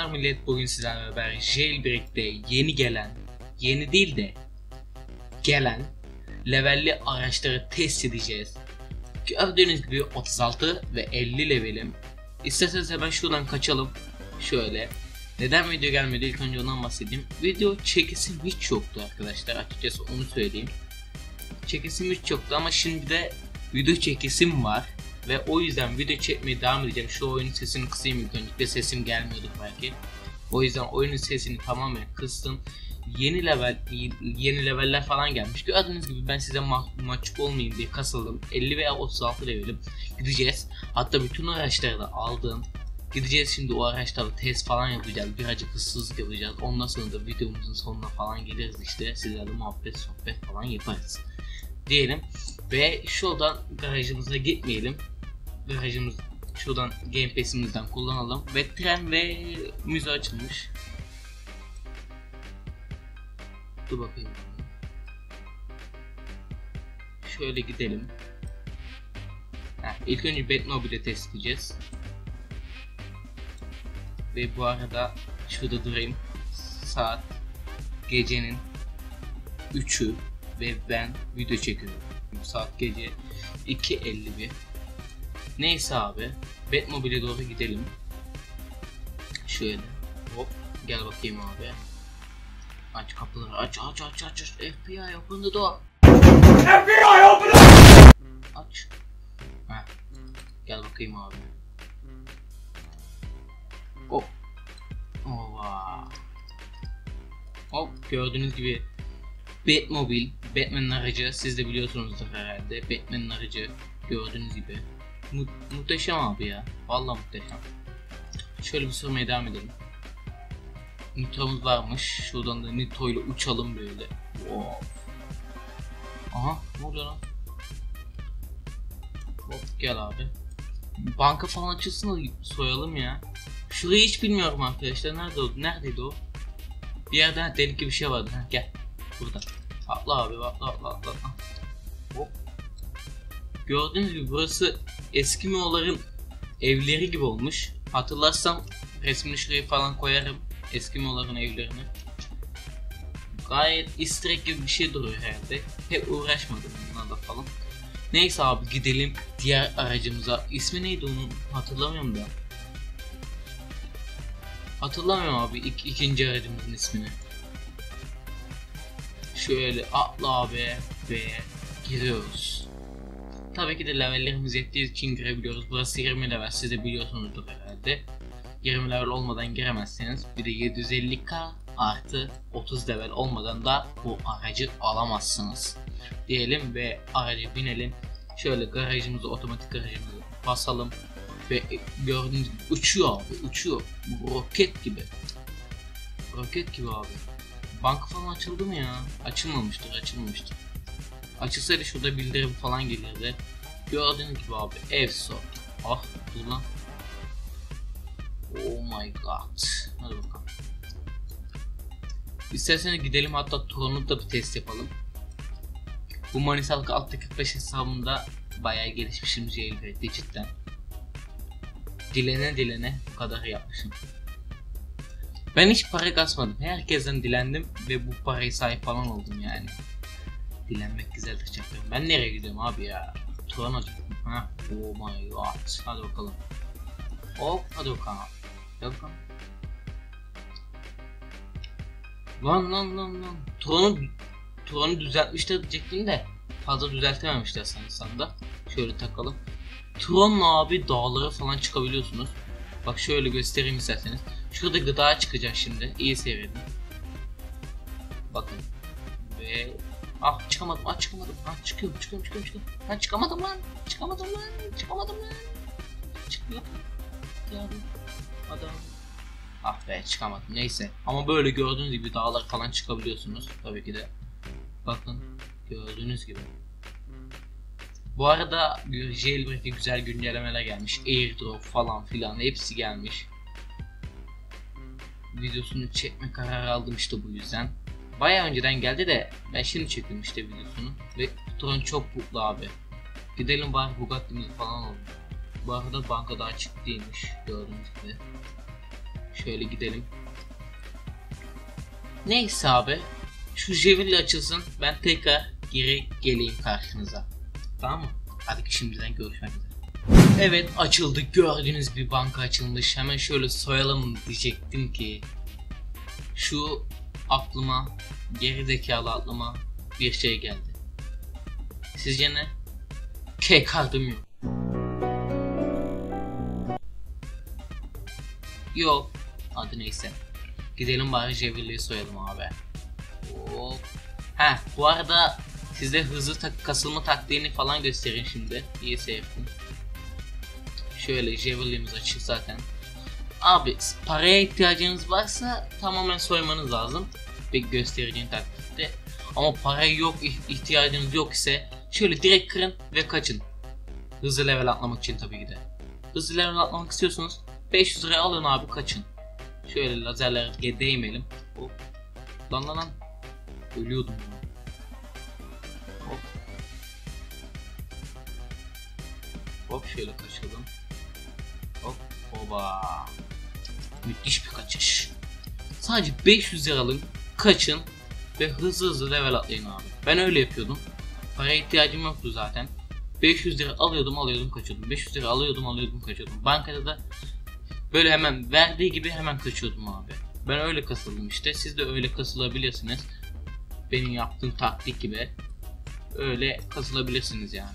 Selamlar millet, bugün sizlerle beraber Jailbreak'te yeni değil de gelen levelli araçları test edeceğiz. Gördüğünüz gibi 36 ve 50 levelim. İsterseniz hemen şuradan kaçalım. Şöyle. Neden video gelmedi, ilk önce ondan bahsedeyim. Video çekisim hiç yoktu arkadaşlar, açıkçası onu söyleyeyim. Çekisim hiç yoktu ama şimdi de video çekisim var. Ve o yüzden video çekmeye devam edeceğim. Şu oyunun sesini kısayım ilk önce. Sesim gelmiyordu belki. O yüzden oyunun sesini tamamen kıstım. Yeni leveller falan gelmiş. Gördüğünüz gibi ben size mahcup olmayayım diye kasıldım. 50 veya 36 levelim. Gideceğiz. Hatta bütün araçları da aldım. Gideceğiz şimdi, o araçları test falan yapacağız. Birazcık hızsızlık yapacağız. Ondan sonra da videomuzun sonuna falan geliriz işte. Sizlerle muhabbet sohbet falan yaparız diyelim. Ve şuradan garajımıza gitmeyelim. Garajımız şuradan Game Pass'imizden kullanalım. Ve tren ve müze açılmış. Dur bakayım. Şöyle gidelim. İlk önce Batmobile'i test edeceğiz. Ve bu arada şurada durayım. Saat gecenin 3'ü ve ben video çekiyorum. Saat gece 2:51. Neyse abi, Batmobile'e doğru gidelim. Şöyle hop, gel bakayım abi. Aç kapıları, aç. FBI open the door. FBI open the door. Aç. Heh. Gel bakayım abi. Hop. Ova. Hop, gördüğünüz gibi Batmobile, Batman'ın aracı, siz de biliyorsunuzdur herhalde. Batman'ın aracı gördüğünüz gibi. Muhteşem abi ya. Vallahi muhteşem. Şöyle bir sürmeye devam edelim. Nitro'muz varmış. Şuradan da Nitro ile uçalım böyle. Wow. Aha, ne oluyor lan? Hop, gel abi. Banka falan açılsın da soyalım ya. Şurayı hiç bilmiyorum arkadaşlar. Neredeydi o? Bir yerden delik gibi bir şey vardı. Ha, gel. Burada. Atla abi, atla. Hop. Gördüğünüz gibi burası Eskimo'ların evleri gibi olmuş. Hatırlarsam resmini şuraya falan koyarım. Eskimo'ların evlerini. Gayet easter egg gibi bir şey duruyor herhalde. Pek uğraşmadım bunlarla falan. Neyse abi, gidelim diğer aracımıza. İsmi neydi onun, hatırlamıyorum da. Hatırlamıyorum abi ikinci aracımızın ismini. Şöyle atla abi ve giriyoruz. Tabii ki de levellerimiz yettiği için girebiliyoruz. Burası 20 level, siz de biliyorsunuzdur herhalde. 20 level olmadan giremezseniz, bir de 750k artı 30 level olmadan da bu aracı alamazsınız diyelim ve aracı binelim. Şöyle garajımızı, otomatik garajımızı basalım ve gördüğünüz gibi uçuyor abi, uçuyor. Roket gibi abi. Banka falan açıldı mı ya? Açılmamıştır. Açılsaydı şurada bildirim falan gelirdi. Gördüğünüz gibi abi, ev sor. Ah, dur lan. Oh my god. Hadi bakalım. İsterseniz gidelim, hatta Tron'u da bir test yapalım. Bu Manisalık altta 45 hesabında bayağı gelişmişim Jailbreak'te cidden. Dilene bu kadar yapmışım. Ben hiç para kasmadım. Herkesten dilendim ve bu parayı sahip falan oldum yani. Dilenmek güzeldir çakıyorum. Ben nereye gidiyorum abi ya? Turan acıktım. Ha? Oh my god. Hadi bakalım. Hop, hadi bakalım. Gel bakalım. Lan. Turan'ı düzeltmişler diyecektim de fazla düzeltememişler sanırsam da. Şöyle takalım. Turan'la abi dağlara falan çıkabiliyorsunuz. Bak şöyle göstereyim isterseniz. Şurada gıda çıkacak şimdi. İyi seyredin. Bakın. Ve çıkamadım. Çıkıyorum. Çıkamadım lan. Çıkıyor. Adam. Ah be, çıkamadım. Neyse. Ama böyle gördüğünüz gibi dağlar falan çıkabiliyorsunuz. Tabii ki de. Bakın. Gördüğünüz gibi. Bu arada Jailbreak'e güzel güncellemeler gelmiş. Airdrop falan filan hepsi gelmiş. Videosunu çekme kararı aldım işte bu yüzden. Bayağı önceden geldi de ben şimdi çektim işte videosunu. Ve Tron çok mutlu abi. Gidelim bari Bugatti'mizi falan alalım. Bu arada banka daha açık değilmiş gördüğünüz gibi. Şöyle gidelim. Neyse abi. Şu Javelin açılsın. Ben tekrar geri geleyim karşınıza. Tamam mı? Hadi şimdiden görüşmek üzere. Evet, açıldı. Gördüğünüz bir banka açılmış. Hemen şöyle soyalım diyecektim ki şu aklıma, gerizekalı aklıma bir şey geldi. Sizce ne? Kartım yok. Yok. Adı neyse. Gidelim bari Javelin'i soyalım abi. Hop. Bu arada size hızlı kasılma taktiğini falan göstereyim şimdi. İyi seyredin. Şöyle Javelin'imiz açık zaten. Abi paraya ihtiyacınız varsa tamamen soymanız lazım. Bir göstereceğim taktikte. Ama paraya yok, ihtiyacınız yok ise şöyle direkt kırın ve kaçın. Hızlı level atlamak için tabii ki de. Hızlı level atlamak istiyorsunuz 500 liraya alın abi, kaçın. Şöyle lazerlere değmeyelim. Hop. Lan. Ölüyordum ya. Hop. Hop şöyle kaçalım. Hop. Oba. Müthiş bir kaçış. Sadece 500 lira alın, kaçın ve hızlı level atlayın abi. Ben öyle yapıyordum. Paraya ihtiyacım yoktu zaten. 500 lira alıyordum kaçıyordum. 500 lira alıyordum kaçıyordum. Bankada da böyle hemen verdiği gibi hemen kaçıyordum abi. Ben öyle kasıldım işte. Siz de öyle kasılabilirsiniz. Benim yaptığım taktik gibi öyle kasılabilirsiniz yani.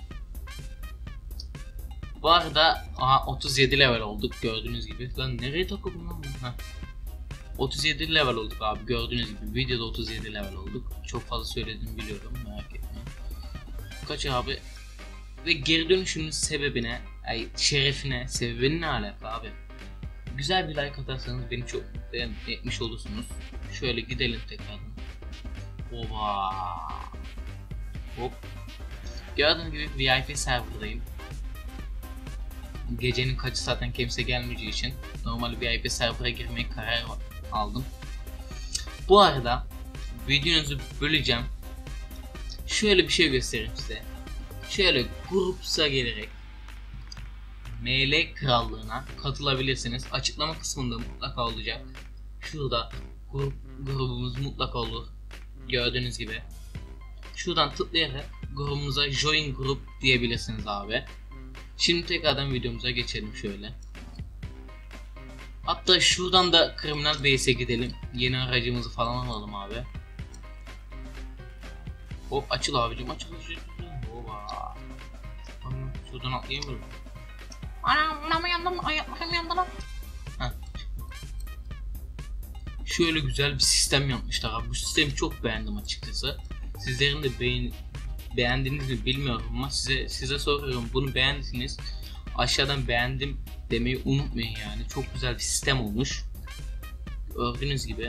Bu arada 37 level olduk gördüğünüz gibi. Lan nereye takıldım lan ben? 37 level olduk abi, gördüğünüz gibi videoda 37 level olduk. Çok fazla söyledim biliyorum, merak etmeyin. Kaç abi? Ve geri dönüşümün sebebine, şerefine, sebebinin ne alaka abi? Güzel bir like atarsanız beni çok mutlu etmiş olursunuz. Şöyle gidelim tekrardan. Oba. Hop. Gördüğünüz gibi VIP serverdayım. Gecenin kaçı zaten kimse gelmeyeceği için normal VIP server'a girmeye karar aldım. Bu arada videonuzu böleceğim. Şöyle bir şey göstereyim size. Şöyle grupsa gelerek ML Krallığına katılabilirsiniz. Açıklama kısmında mutlaka olacak. Şurada grubumuz mutlaka olur. Gördüğünüz gibi. Şuradan tıklayarak grubumuza join group diyebilirsiniz abi. Şimdi tekrardan videomuza geçelim şöyle. Hatta şuradan da Criminal Base'e gidelim. Yeni aracımızı falan alalım abi. Hop açıl abicim, açıl. Oba. Şuradan atlayamıyorum. Anam yandım, ayaklarım yandı lan. Şöyle güzel bir sistem yapmışlar abi. Bu sistemi çok beğendim açıkçası. Sizlerin de beğendiğiniz mi bilmiyorum ama size soruyorum, bunu beğendiyseniz aşağıdan beğendim demeyi unutmayın yani. Çok güzel bir sistem olmuş. Gördüğünüz gibi.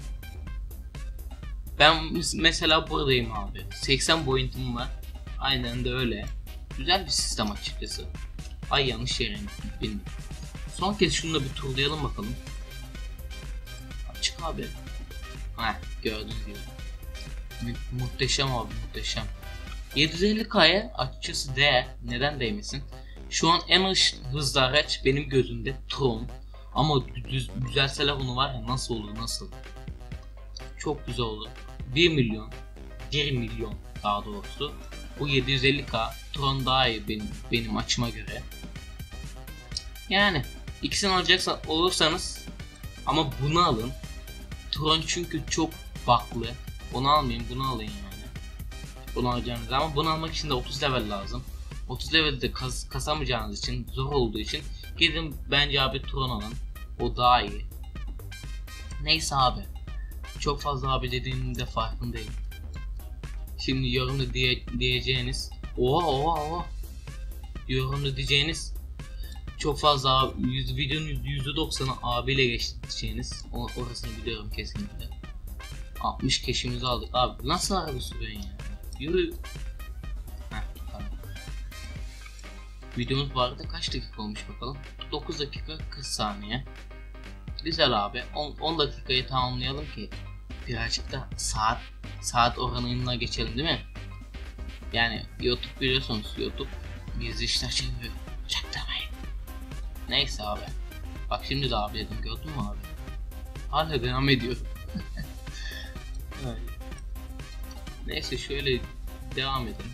Ben mesela buradayım abi. 80 pointim var. Aynen de öyle. Güzel bir sistem açıkçası. Ay yanlış yere bindim. Son kez şunu da bir turlayalım bakalım. Açık abi. Gördüğünüz gibi. Muhteşem abi, muhteşem. 750K'ya açıkçası değer. Neden değmesin? Şu an en hızlı araç benim gözümde Tron. Ama güzel telefonu var ya, nasıl olur nasıl? Çok güzel olur. 1 milyon daha doğrusu. Bu 750K Tron daha iyi benim açıma göre. Yani ikisini olursanız ama bunu alın. Tron çünkü çok baklı. Onu almayın, bunu alın yani. Bunu alacağınız ama bunu almak için de 30 level lazım. 30 levelde kasamayacağınız için, zor olduğu için gidin bence abi Tron alın. O daha iyi. Neyse abi. Çok fazla abi dediğimin de farkındayım. Şimdi yorumda diyeceğiniz oha yorumda diyeceğiniz çok fazla abi, videonun %90'ı abiyle geçeceğiniz orasını biliyorum kesinlikle. 60 keşimizi aldık abi, nasıl araba sürüyorsun ya? Yürü. Tamam. Videomuz bu arada kaç dakika olmuş bakalım? 9 dakika 40 saniye. Güzel abi. 10 dakikayı tamamlayalım ki birazcık da saat oranına geçelim değil mi? Yani YouTube biliyorsunuz, YouTube gizli işler çeviriyor. Çaktırmayın. Neyse abi. Bak şimdi de abi dedim, gördün mü abi? Hala devam ediyor. Evet. Neyse şöyle devam edelim.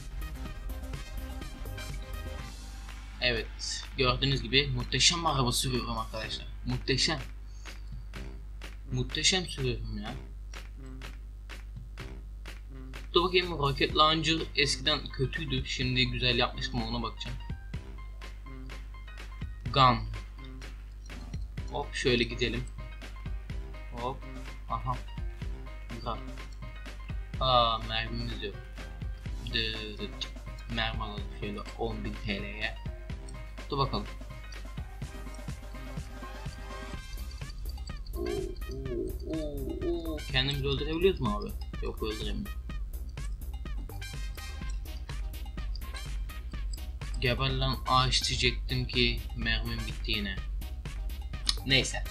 Evet, gördüğünüz gibi muhteşem araba sürüyorum arkadaşlar. Muhteşem. Muhteşem sürüyorum ya. Dur bakayım, rocket launcher eskiden kötüydü, şimdi güzel yapmış mı ona bakacağım. Gun. Hop şöyle gidelim. Hop. Aha. Güzel. Aa, mermimiz yok. Mermi alalım şöyle 10.000 TL'ye. Dur bakalım. Kendimizi öldürebiliyoruz mu abi? Yok, öldüremiyorum. Geber lan, ağaç diyecektim ki mermim bitti yine. Neyse.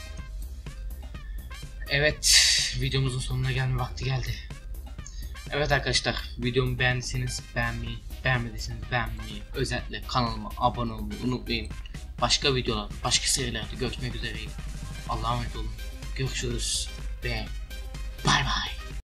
Evet, videomuzun sonuna gelme vakti geldi. Evet arkadaşlar, videomu beğendiyseniz beğenmeyi, beğenmediyseniz beğenmeyi, özellikle kanalıma abone olmayı unutmayın. Başka videolarda, başka serilerde görüşmek üzere. Allah'a emanet olun. Görüşürüz ve bay bay.